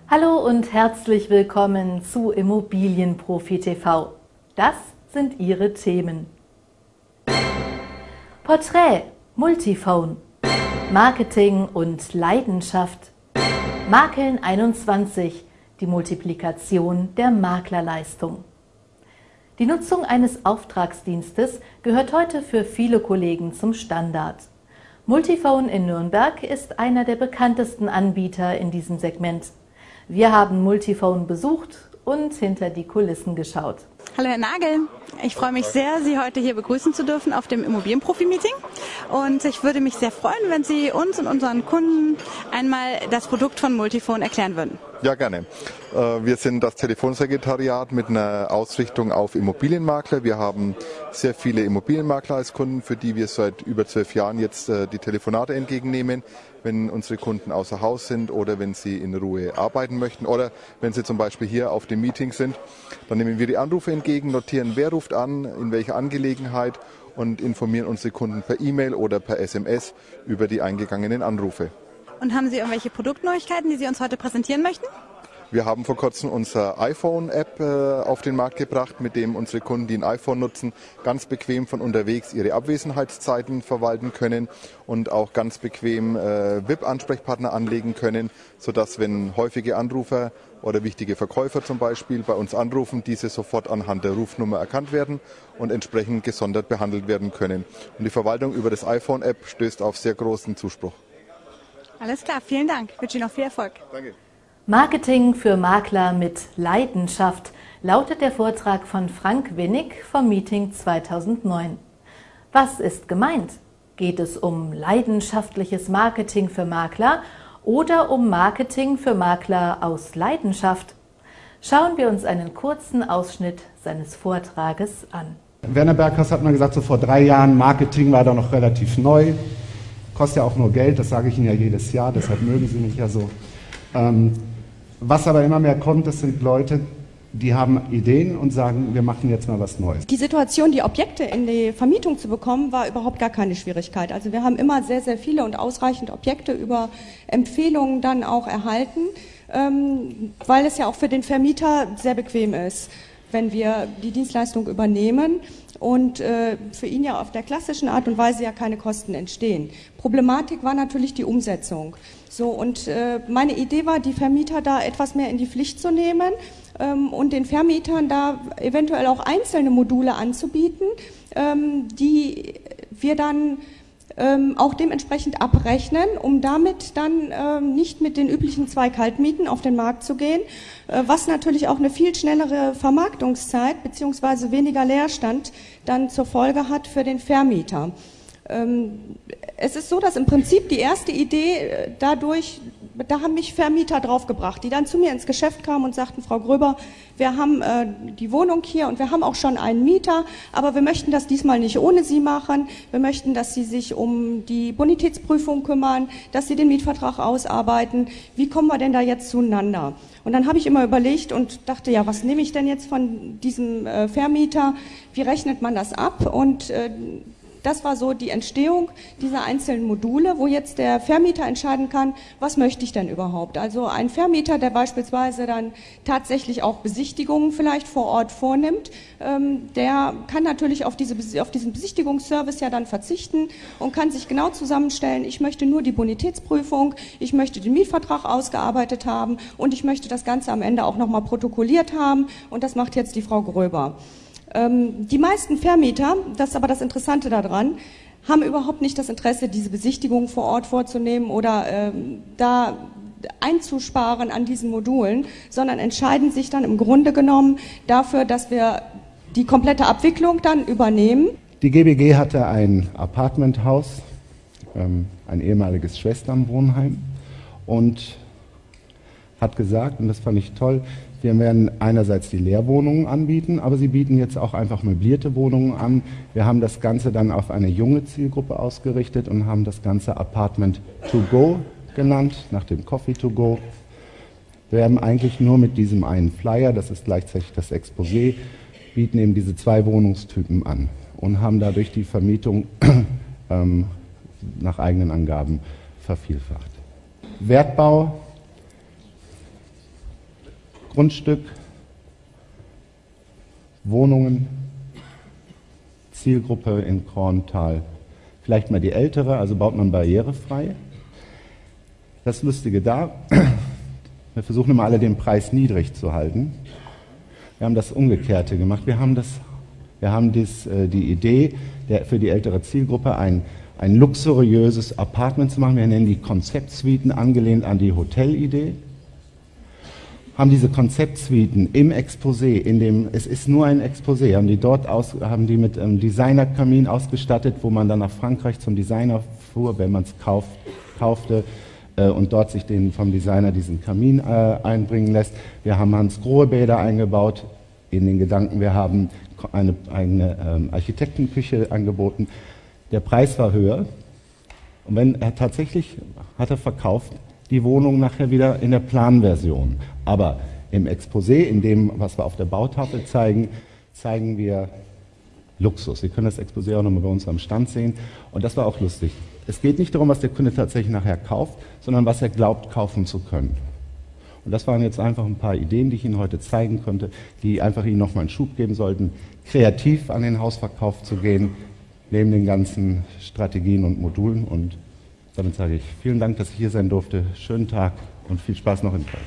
Hallo und herzlich willkommen zu Immobilienprofi TV. Das sind Ihre Themen. Porträt, Multiphone, Marketing und Leidenschaft, Makeln 21, die Multiplikation der Maklerleistung. Die Nutzung eines Auftragsdienstes gehört heute für viele Kollegen zum Standard. Multiphone in Nürnberg ist einer der bekanntesten Anbieter in diesem Segment. Wir haben Multiphone besucht und hinter die Kulissen geschaut. Hallo Herr Nagel, ich freue mich sehr, Sie heute hier begrüßen zu dürfen auf dem Immobilienprofi-Meeting. Und ich würde mich sehr freuen, wenn Sie uns und unseren Kunden einmal das Produkt von Multiphone erklären würden. Ja, gerne. Wir sind das Telefonsekretariat mit einer Ausrichtung auf Immobilienmakler. Wir haben sehr viele Immobilienmakler als Kunden, für die wir seit über 12 Jahren jetzt die Telefonate entgegennehmen, wenn unsere Kunden außer Haus sind oder wenn sie in Ruhe arbeiten möchten oder wenn sie zum Beispiel hier auf dem Meeting sind. Dann nehmen wir die Anrufe entgegen, notieren, wer ruft an, in welcher Angelegenheit und informieren unsere Kunden per E-Mail oder per SMS über die eingegangenen Anrufe. Und haben Sie irgendwelche Produktneuigkeiten, die Sie uns heute präsentieren möchten? Wir haben vor kurzem unsere iPhone-App auf den Markt gebracht, mit dem unsere Kunden, die ein iPhone nutzen, ganz bequem von unterwegs ihre Abwesenheitszeiten verwalten können und auch ganz bequem VIP-Ansprechpartner anlegen können, sodass, wenn häufige Anrufer oder wichtige Verkäufer zum Beispiel bei uns anrufen, diese sofort anhand der Rufnummer erkannt werden und entsprechend gesondert behandelt werden können. Und die Verwaltung über das iPhone-App stößt auf sehr großen Zuspruch. Alles klar, vielen Dank. Ich wünsche Ihnen noch viel Erfolg. Danke. Marketing für Makler mit Leidenschaft lautet der Vortrag von Frank Winnig vom Meeting 2009. Was ist gemeint? Geht es um leidenschaftliches Marketing für Makler oder um Marketing für Makler aus Leidenschaft? Schauen wir uns einen kurzen Ausschnitt seines Vortrages an. Werner Berghaus hat mal gesagt, so vor 3 Jahren, Marketing war da noch relativ neu. Kostet ja auch nur Geld, das sage ich Ihnen ja jedes Jahr, deshalb mögen Sie mich ja so. Was aber immer mehr kommt, das sind Leute, die haben Ideen und sagen, wir machen jetzt mal was Neues. Die Situation, die Objekte in die Vermietung zu bekommen, war überhaupt gar keine Schwierigkeit. Also wir haben immer sehr, sehr viele und ausreichend Objekte über Empfehlungen dann auch erhalten, weil es ja auch für den Vermieter sehr bequem ist, wenn wir die Dienstleistung übernehmen und für ihn ja auf der klassischen Art und Weise ja keine Kosten entstehen. Problematik war natürlich die Umsetzung. So, und meine Idee war, die Vermieter da etwas mehr in die Pflicht zu nehmen und den Vermietern da eventuell auch einzelne Module anzubieten, die wir dann auch dementsprechend abrechnen, um damit dann nicht mit den üblichen 2 Kaltmieten auf den Markt zu gehen, was natürlich auch eine viel schnellere Vermarktungszeit bzw. weniger Leerstand dann zur Folge hat für den Vermieter. Es ist so, dass im Prinzip die erste Idee da haben mich Vermieter draufgebracht, die dann zu mir ins Geschäft kamen und sagten, Frau Gröber, wir haben die Wohnung hier und wir haben auch schon einen Mieter, aber wir möchten das diesmal nicht ohne Sie machen. Wir möchten, dass Sie sich um die Bonitätsprüfung kümmern, dass Sie den Mietvertrag ausarbeiten. Wie kommen wir denn da jetzt zueinander? Und dann habe ich immer überlegt und dachte, ja, was nehme ich denn jetzt von diesem Vermieter? Wie rechnet man das ab? Und das war so die Entstehung dieser einzelnen Module, wo jetzt der Vermieter entscheiden kann, was möchte ich denn überhaupt. Also ein Vermieter, der beispielsweise dann tatsächlich auch Besichtigungen vielleicht vor Ort vornimmt, der kann natürlich auf diesen Besichtigungsservice ja dann verzichten und kann sich genau zusammenstellen, ich möchte nur die Bonitätsprüfung, ich möchte den Mietvertrag ausgearbeitet haben und ich möchte das Ganze am Ende auch nochmal protokolliert haben und das macht jetzt die Frau Gröber. Die meisten Vermieter, das ist aber das Interessante daran, haben überhaupt nicht das Interesse, diese Besichtigung vor Ort vorzunehmen oder da einzusparen an diesen Modulen, sondern entscheiden sich dann im Grunde genommen dafür, dass wir die komplette Abwicklung dann übernehmen. Die GBG hatte ein Apartmenthaus, ein ehemaliges Schwesternwohnheim und hat gesagt, und das fand ich toll, wir werden einerseits die Leerwohnungen anbieten, aber sie bieten jetzt auch einfach möblierte Wohnungen an. Wir haben das Ganze dann auf eine junge Zielgruppe ausgerichtet und haben das Ganze Apartment to go genannt, nach dem Coffee to go. Wir haben eigentlich nur mit diesem einen Flyer, das ist gleichzeitig das Exposé, bieten eben diese 2 Wohnungstypen an und haben dadurch die Vermietung nach eigenen Angaben vervielfacht. Wertbau Grundstück, Wohnungen, Zielgruppe in Korntal. Vielleicht mal die ältere, also baut man barrierefrei. Das Lustige da, wir versuchen immer alle den Preis niedrig zu halten. Wir haben das Umgekehrte gemacht. Wir haben die Idee, für die ältere Zielgruppe ein luxuriöses Apartment zu machen. Wir nennen die Konzeptsuiten, angelehnt an die Hotelidee. Haben diese Konzeptsuiten im Exposé, es ist nur ein Exposé, haben die mit einem Designerkamin ausgestattet, wo man dann nach Frankreich zum Designer fuhr, wenn man es kaufte und dort sich vom Designer diesen Kamin einbringen lässt. Wir haben Hans-Grohe-Bäder eingebaut, in den Gedanken, wir haben eine eigene Architektienküche angeboten. Der Preis war höher und hat er verkauft, die Wohnung nachher wieder in der Planversion. Aber im Exposé, in dem, was wir auf der Bautafel zeigen wir Luxus. Sie können das Exposé auch nochmal bei uns am Stand sehen. Und das war auch lustig. Es geht nicht darum, was der Kunde tatsächlich nachher kauft, sondern was er glaubt, kaufen zu können. Und das waren jetzt einfach ein paar Ideen, die ich Ihnen heute zeigen konnte, die einfach Ihnen nochmal einen Schub geben sollten, kreativ an den Hausverkauf zu gehen, neben den ganzen Strategien und Modulen. Und damit sage ich vielen Dank, dass ich hier sein durfte. Schönen Tag und viel Spaß noch in Köln.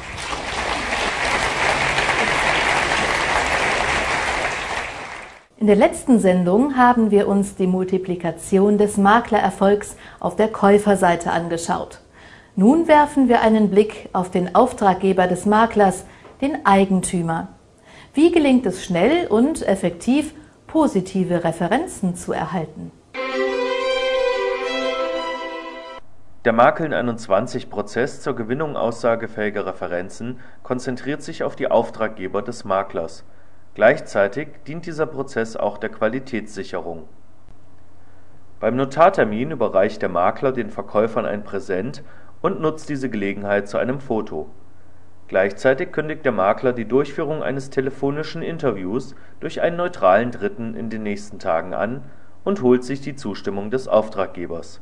In der letzten Sendung haben wir uns die Multiplikation des Maklererfolgs auf der Käuferseite angeschaut. Nun werfen wir einen Blick auf den Auftraggeber des Maklers, den Eigentümer. Wie gelingt es schnell und effektiv, positive Referenzen zu erhalten? Der Makeln 21-Prozess zur Gewinnung aussagefähiger Referenzen konzentriert sich auf die Auftraggeber des Maklers. Gleichzeitig dient dieser Prozess auch der Qualitätssicherung. Beim Notartermin überreicht der Makler den Verkäufern ein Präsent und nutzt diese Gelegenheit zu einem Foto. Gleichzeitig kündigt der Makler die Durchführung eines telefonischen Interviews durch einen neutralen Dritten in den nächsten Tagen an und holt sich die Zustimmung des Auftraggebers.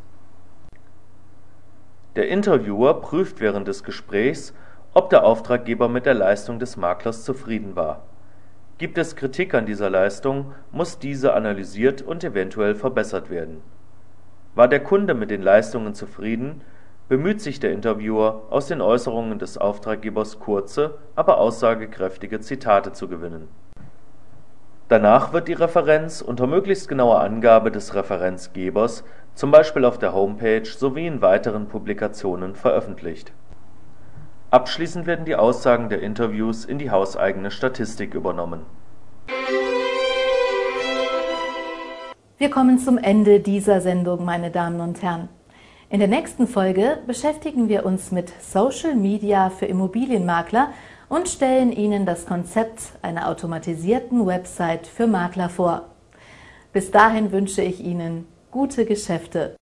Der Interviewer prüft während des Gesprächs, ob der Auftraggeber mit der Leistung des Maklers zufrieden war. Gibt es Kritik an dieser Leistung, muss diese analysiert und eventuell verbessert werden. War der Kunde mit den Leistungen zufrieden, bemüht sich der Interviewer, aus den Äußerungen des Auftraggebers kurze, aber aussagekräftige Zitate zu gewinnen. Danach wird die Referenz unter möglichst genauer Angabe des Referenzgebers, zum Beispiel auf der Homepage sowie in weiteren Publikationen, veröffentlicht. Abschließend werden die Aussagen der Interviews in die hauseigene Statistik übernommen. Wir kommen zum Ende dieser Sendung, meine Damen und Herren. In der nächsten Folge beschäftigen wir uns mit Social Media für Immobilienmakler und stellen Ihnen das Konzept einer automatisierten Website für Makler vor. Bis dahin wünsche ich Ihnen gute Geschäfte.